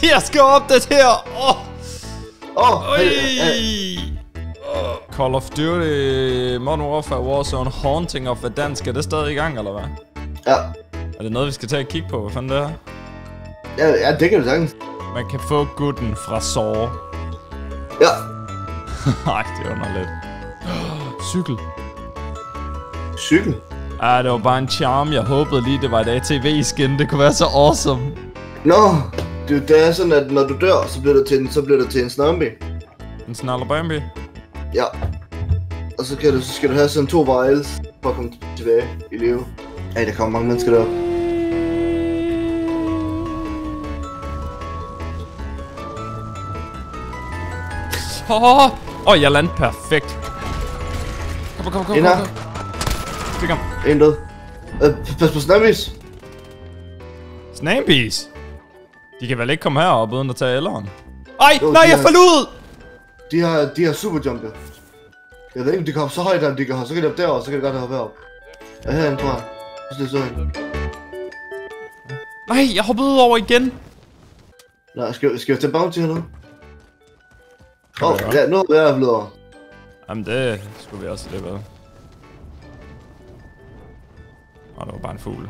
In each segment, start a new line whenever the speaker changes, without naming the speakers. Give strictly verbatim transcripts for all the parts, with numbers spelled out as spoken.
Jeg skal opdatere! Åh!
Åh!
Call of Duty Modern Warfare Warzone Haunting of Verdansk. Er det stadig i gang, eller hvad?
Ja.
Er det noget, vi skal tage og kigge på? Hvad fanden det er?
Ja, ja, det kan du sagtens.
Man kan få gutten fra Saw.
Ja.
Nej, det er underligt. Cykel.
Cykel?
Ah, det var bare en charm. Jeg håbede lige, det var et A T V-skin. Det kunne være så awesome.
Nå, no, det, det er sådan, at når du dør, så bliver du til en, så bliver du til en zombie.
En snallerbambi?
Ja. Og så, kan du, så skal du have sådan to vials for at komme tilbage i live. Ej, der kommer mange mennesker derop.
Åh, oh, oh, jeg landede perfekt. Kom, kom, kom, kom, kom. Fik ham.
En død. Øh, pas på snambies.
Snambies? De kan vel ikke komme herop uden at tage elleren? Ej,
jo,
nej, jeg
har,
faldt ud!
De har, de har superjumper. Jeg ved ikke, om de kan hoppe så højt, at de kan hoppe. Så kan de hoppe derovre, så kan de godt hoppe herop. Ja, herinde, tror jeg. Hvis det er sådan.
Nej, jeg hoppede ud over igen.
Nej, skal, skal jeg tage bounty her nu? Åh, oh, ja, nu er jeg blevet over.
Jamen, det skulle vi også lidt være. Åh, det var bare en fugl.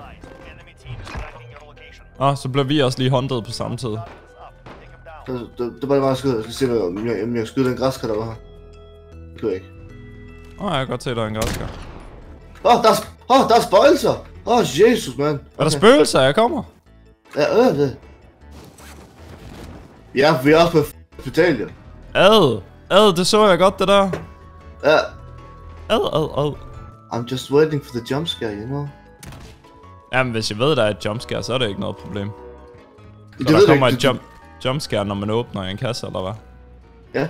Åh, så blev vi også lige hunted på samme tid.
Det, det, det var bare at skyde. Jeg skal se, om jeg, om jeg skyder den græskar, der var her. Det kunne jeg ikke.
Åh, jeg kan godt se, at der er en græskar.
Åh, oh, der er, oh, der er spøjelser! Åh, oh, Jesus, mand. Okay.
Er der spøgelser? Jeg kommer.
Ja, øh, det. Ja, vi er også på hospitalet, jo.
Ad. Ad, det så jeg godt, det der.
Ja.
Ad, ad, ad.
I'm just waiting for the jump scare, you know.
Jamen, hvis jeg ved, der er et jumpscare, så er det ikke noget problem. Så
det
der
ved
kommer
ikke,
et jump, jumpscare, når man åbner en kasse, eller hvad?
Ja.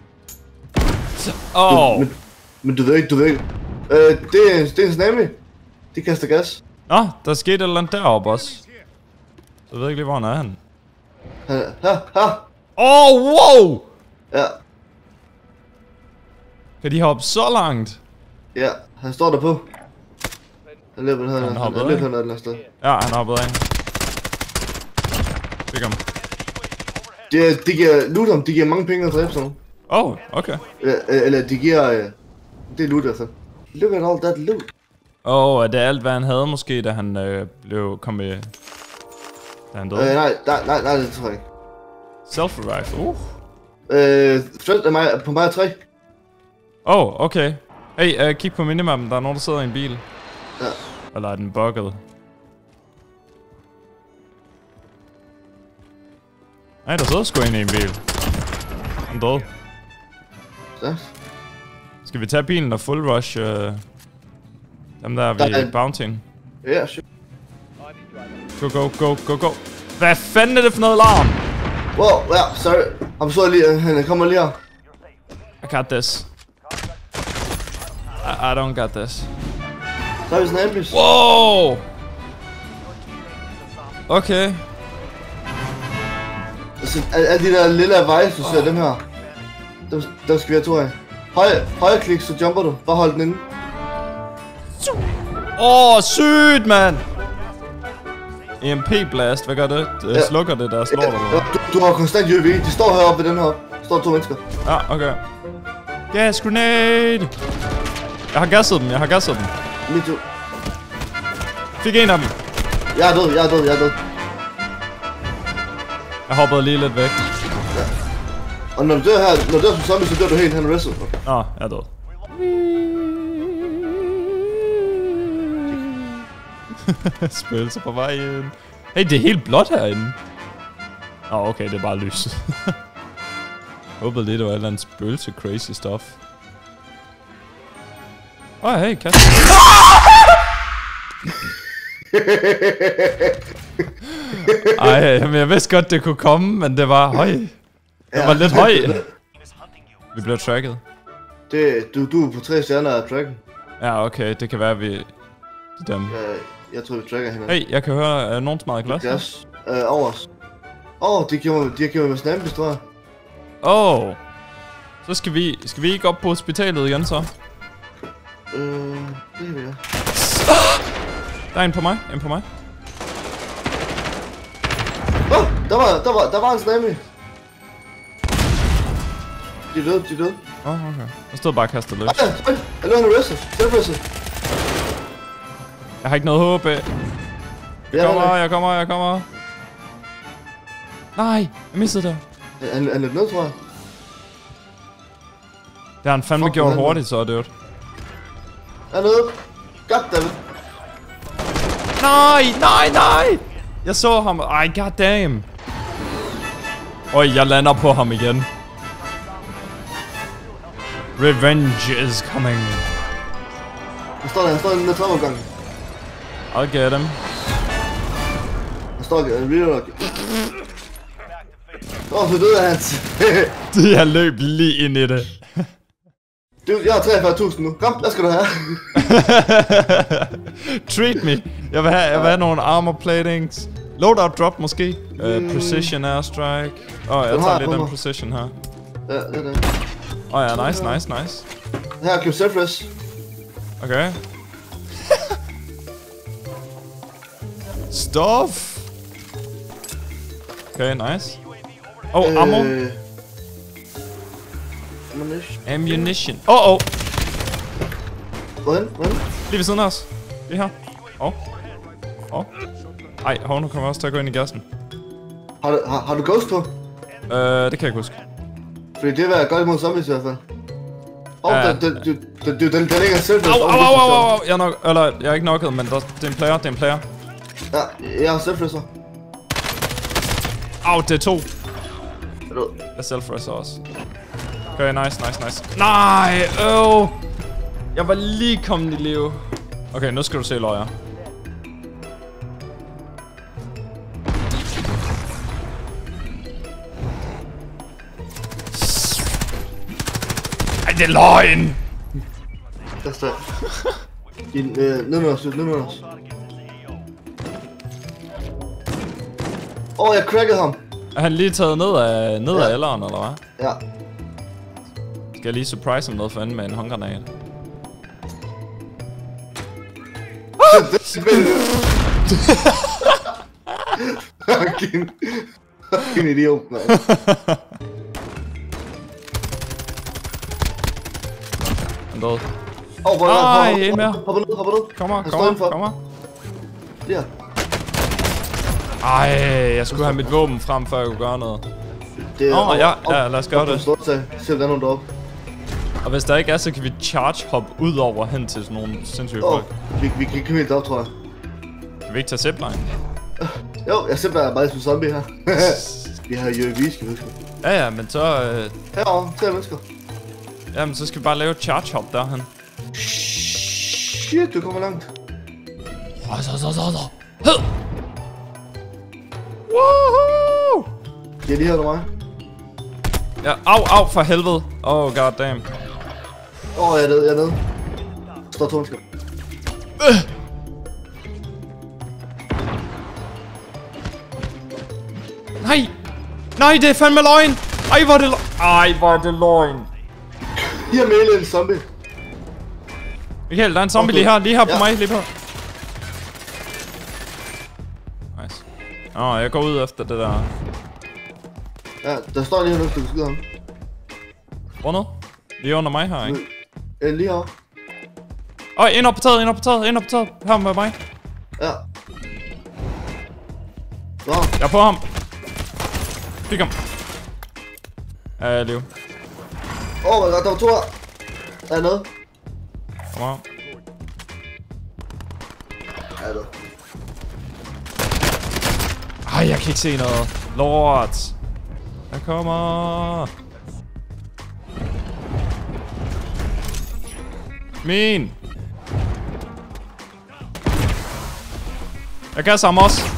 Åh! Oh.
Men, men du ved ikke, du ved ikke. Øh, det er, det er en snammy. De kaster gas.
Nå, der skete et eller andet deroppe også. Jeg ved ikke lige, hvor han er han.
Ha, ha, ha.
Åh, oh, wow!
Ja.
Kan de hoppe så langt?
Ja, han står der på. Han løber den her,
han,
han,
han
løber den her den her sted.
Ja, han hoppede af. Fik ham.
De, de giver, loot ham, de giver mange penge at dræbe sådan.
Åh, oh, okay.
Eller, eller de giver, uh, det er loot altså. Look at all that loot.
Åh, oh, er det alt, hvad han havde måske, da han øh, blev kom med... Da han døde?
Øh, nej, nej, nej, nej, det tror jeg ikke.
Self-revive, uh.
Øh, straight af mig, på mig tre.
Åh, oh, okay. Hey, uh, kig på minimappen, der er nogen, der sidder i en bil.
Ja.
Eller er den bugget? Nej, der sidder sgu en i en bil. Han døde.
Ja.
Skal vi tage bilen og full rush? Uh, dem der ved
er...
bountien?
Ja, yeah, sure.
Go, go, go, go, go. Hvad fanden er det for noget larm?
Wow, ja, yeah, sorry. I'm sorry lige, han kommer lige her.
I got this. I, I don't got this.
Så er vi sådan en ambulance.
Wow! Okay.
Altså, alle de der lille veje, du ser dem her. Dem, dem skal vi have to af. Høj, højre klik, så jumper du. Bare hold den inde.
Åh, oh, sygt, mand! E M P-blast, hvad gør det? Det ja. Slukker det, der slår
ja,
dig?
Ja, du, du har konstant U V. De står heroppe ved den her. Der står to mennesker.
Ja, okay. Gas grenade! Jeg har gasset dem, jeg har gasset dem.
Me too.
Fik en af dem.
Jeg er død, jeg er død, jeg er død.
Jeg hoppede lige lidt væk.
Ja. Og når du dør her, når du dør som zombie, så dør du helt hen wrestle. Okay.
Nå, jeg er død. Spøgelser på vej ind. Hey, det er helt blåt herinde. Åh, oh, okay, det er bare lys. Jeg håbede lige, det var et eller andet spøgelse crazy stuff. Åh, oh, hey, kasse. Ej, men jeg vidste godt, det kunne komme, men det var høj. Det ja, var lidt høj. Vi blev tracket.
Det, du, du er på tre stjerner af tracken.
Ja, okay, det kan være, at vi... De dem.
Ja, jeg tror, vi tracker hinanden.
Hey, jeg kan høre uh, nogen smadret glas.
Glas. Øh, over os. Åh, oh, de har givet mig med snampies, tror jeg.
Åh. Oh. Så skal vi, skal vi ikke op på hospitalet igen, så?
Øh, det vil jeg.
Der er en på mig, en på mig.
Åh! Der var, der var, der var en snammy. De er døde, de er døde.
Åh, oh, okay. Jeg stod bare og kastede løs.
Ej, ej, jeg løber en wrestle. Self-wrestle.
Jeg har ikke noget håb af. Jeg kommer, jeg kommer, jeg kommer. Nej, jeg mistede det.
Han, han løb ned, tror jeg.
Det har han fandme
Fuck,
gjort
han
hurtigt, så er det jo.
Han er nede. Goddammit.
Nej, nej, nej! Jeg så ham. Ej, goddamn. Øj, jeg lander på ham igen. Revenge is coming.
Han står der, han står i den der trappeopgang.
I'll get him.
Han står der, han reload. Åh, så døde hans.
Jeg løb lige ind i det.
Du, jeg har treogfyrre tusind nu. Kom, hvad skal du have?
Treat me. Jeg vil have, jeg vil have nogle armor platings. Loadout drop måske. Uh,
Mm.
precision airstrike. Åh, oh, jeg
Den har
tager
jeg
lige
på
den
mig.
precision her.
Ja, det er det.
Åh oh, ja, nice, nice, nice.
Her, køb self-res.
Okay. Stuff. Okay, nice. Oh, ammo.
Øh, Ammunition.
Ammunition. Åh, oh, oh.
Hvor hen? Hvor hen?
Lige ved siden af os. Lige her. Åh. Oh. Åh. Oh. Ej, hov, nu kommer jeg også til at gå ind i gassen.
Har du, har, har du ghost på?
Øh, uh, det kan jeg ikke huske.
Fordi det vil være godt imod zombies i hvert fald. Åh,
Ja.
den, den, den, den, den, den ligger selv.
Au, au, au, au, au, au. Jeg er nok, eller, jeg er ikke knocket, men der, det er en player, det er en player.
Ja, jeg har self-resser.
Au, det er to.
Er du?
Jeg self-resser også. Okay, nice, nice, nice. Nej, øv. Jeg var lige kommet i live. Okay, nu skal du se løjer. Ej, det er løgn!
Der står. Din, øh, ned med os, ned med os. Åh, oh, jeg crackede ham.
Er han lige taget ned af, ned af
Ja.
alderen, eller hvad?
Ja.
Skal jeg lige surprise ham noget for anden med en håndgranat?
Fucking... Fucking idiot, mand.
Han døde.
Åh, hvor
Ej,
er
en mere.
Hopper ned, hopper ned.
Kom her,
Han
kom
står
her,
indenfor.
kom her.
Ja.
Ej, jeg skulle have mit våben frem, før jeg kunne gøre noget.
Det
Åh, ja, ja, lad os gøre det.
det. Se, der er nogen deroppe.
Og hvis der ikke er, så kan vi charge hop ud over hen til sådan nogle sindssyge
Åh,
folk.
vi, vi kan ikke komme helt op, tror jeg.
Kan vi ikke tage zipline?
Jo, jeg ser bare meget som zombie her. Vi har U A V, skal vi huske.
Ja, ja, men så... Øh,
Herovre, tre mennesker.
jamen, så skal vi bare lave et charge hop derhen.
Shit, du kommer langt.
Så, så, så, så. Hed! Woohoo!
De er lige her med mig.
Ja, au, au, for helvede. Oh, god damn.
Åh, oh, jeg er nede, jeg er nede. Der står to mennesker.
Øh. Nej! Nej, det er fandme løgn! Ej, hvor er det løgn! Ej, hvor er det løgn!
Her med en zombie.
Michael, der er en zombie lige her, lige her på
Ja.
mig, lige på. Nice. Åh, oh, jeg går ud efter det der.
Ja, der står lige her, du skal skyde ham.
Hvor nede? Lige under mig her, ikke?
Ja, lige herovre.
Åh, oh, ind op på taget, ind op på taget, ind op på taget. Her med mig.
Ja. Så.
Jeg er på ham. Fik ham. Ja, jeg er live.
Åh, oh, der var to her. Der er nede.
Kom her.
Ja, der.
Ej, jeg kan ikke se noget. Lort. Jeg kommer. Min. Jeg gasser ham også.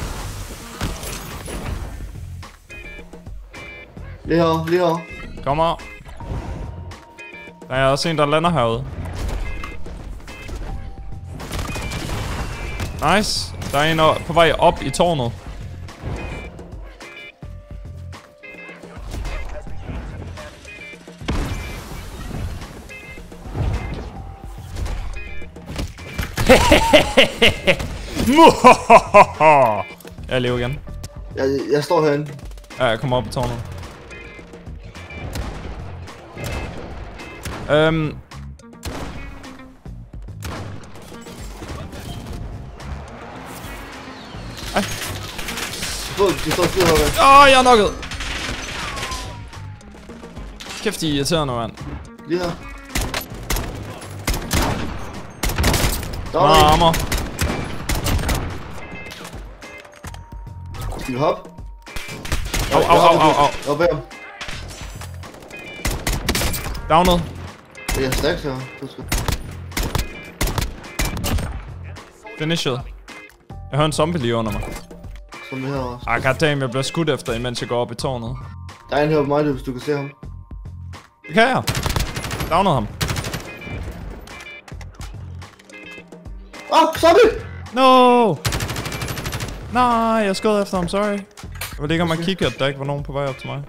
Lige her, lige her.
Kom her. Der er også en, der lander herude. Nice. Der er en på vej op i tårnet. Jeg lever igen.
Jeg, jeg står herinde.
Ja, jeg kommer op på tårnet. Øhm... Ej.
De står styr herovre.
Åh, oh, jeg er nokket! Kæft, de er irriterende, mand.
Lige her. Der
Meget
er en.
armor.
Skal vi hoppe?
Au, au, au, au, au.
Jeg er bag ham.
Downet.
Det er stærkt her. Du skal.
Finished. Jeg hører en zombie lige under mig.
Som her også.
Ah, goddamn, jeg bliver skudt efter, imens jeg går op i tårnet.
Der er en her på mig, hvis du kan se ham.
Det kan jeg. Downet ham.
Åh, oh, zombie!
No! Nej, jeg skød efter ham, sorry. Jeg vil ligge om at kigge, at der ikke var nogen på vej op til mig.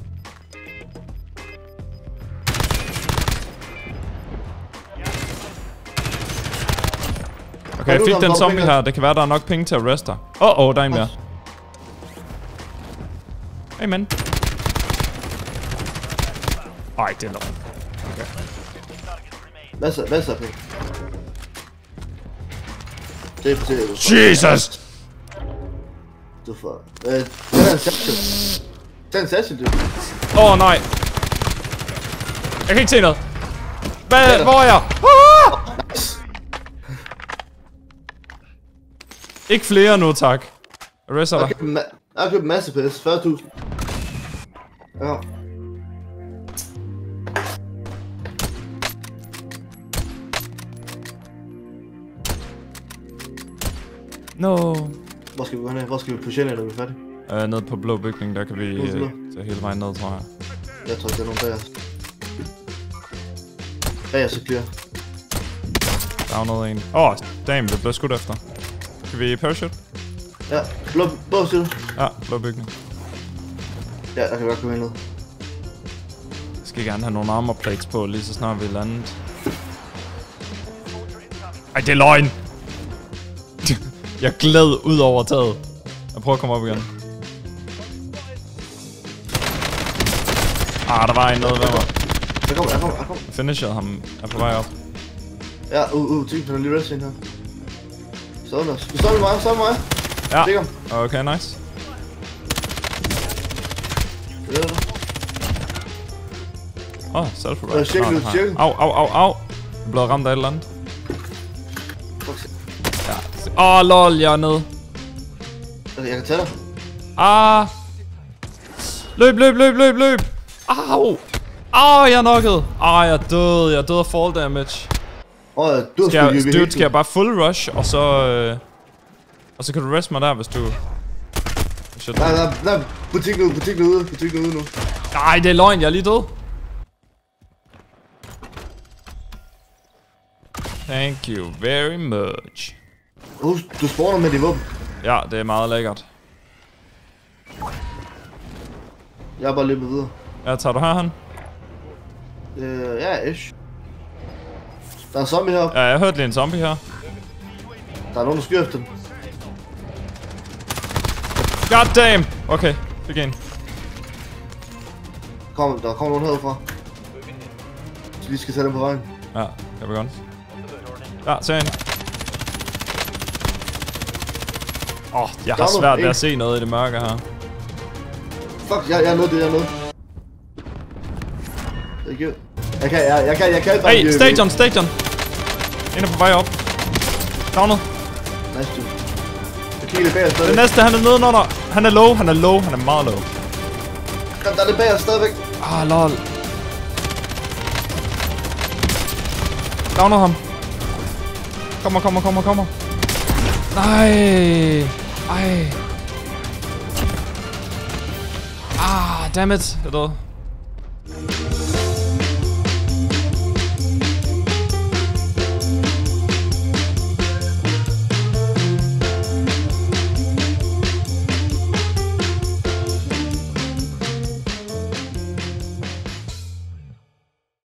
Okay, jeg fik den zombie her. Det kan være, der er nok penge til at reste dig. Åh, oh, oh, der er en mere. Hey, man. Ej, det er lov. Okay.
Masser, masser af penge. Det er på det.
Jesus!
Du får... Øh, det er en satchel. Det er en satchel, du.
Åh, oh, nej. Jeg kan ikke se noget. Hvad? Hvor er jeg? Ah!
Nice.
Ikke flere nu, tak. Jeg rester dig.
Jeg har købt en masse pæs. fyrre tusind. Ja.
No.
Hvor skal vi gå hen? Hvor skal vi pushe ind, når vi er færdige?
Uh, nede på blå bygning, der kan vi uh, tage hele vejen ned, tror jeg.
Jeg tror, det er nogen bag os. Ja, jeg så clear.
Der er noget en. Åh, oh, damn, det blev skudt efter. Kan vi parachute?
Ja, blå, blå side.
Ja, blå bygning.
Ja, der kan vi godt komme ind ned.
Jeg skal gerne have nogle armor plates på, lige så snart vi er landet. Ej, det er løgn! Jeg gled ud over taget. Jeg prøver at komme op igen. Ah, der var en nede ved mig.
Jeg kommer, jeg kommer, jeg kommer.
Jeg finishede ham. Jeg er på vej op.
Ja, uh, uh, typen har lige wrestling her. Så under. Du står med mig, står med mig.
Ja.
Stik ham.
Okay, nice.
Det er der.
Åh, oh, self-revive.
Øh, cirkel ud, cirkel.
Au, au, au, au. Jeg blev ramt af et eller andet.
Fuck shit.
Ja. Åh, oh, lol, jeg er nede.
Okay, jeg kan tage dig.
Ah. Løb, løb, løb, løb, løb. Au. Au, jeg er knocket. Ah, jeg er død. Jeg er død af fall damage.
Åh, oh, du har
Skal
sgu
jeg,
lige
dude, skal jeg bare full rush, og så... Øh, og så kan du rest mig der, hvis du... Shit.
Nej, nej, nej. Butikken ude, butikken ude, butikken ude nu.
Nej, det er løgn. Jeg er lige død. Thank you very much.
Husk, du spawner med dit våben.
Ja, det er meget lækkert.
Jeg er bare løbet videre.
Ja, tager du herhen?
Øh, ja, ish. Der er en zombie heroppe.
Ja, jeg hørte lige en zombie her.
Der er nogen, der skyder efter dem.
God damn! Okay, fik en.
Kom, der kommer nogen herfra. Så vi skal tage dem på vejen.
Ja, jeg vil godt. Ja, se en. Åh, oh, jeg har svært ved at se noget i det mørke her.
Fuck, jeg, jeg er nødt til, jeg er nødt. Thank you. Jeg kan, jeg, jeg kan, jeg kan bare...
Hey, stadion, stadion! En er på vej op. Downet.
Nice, dude. Jeg kigger lidt bag os stadigvæk.
Den næste, han er nedenunder. Han er low, han er low, han er meget low.
Kom, der er lidt bag os stadigvæk.
Ah, lol. Downer ham. Kommer, kommer, kommer, kommer. Nej. Ej. Ah, dammit. Jeg døde.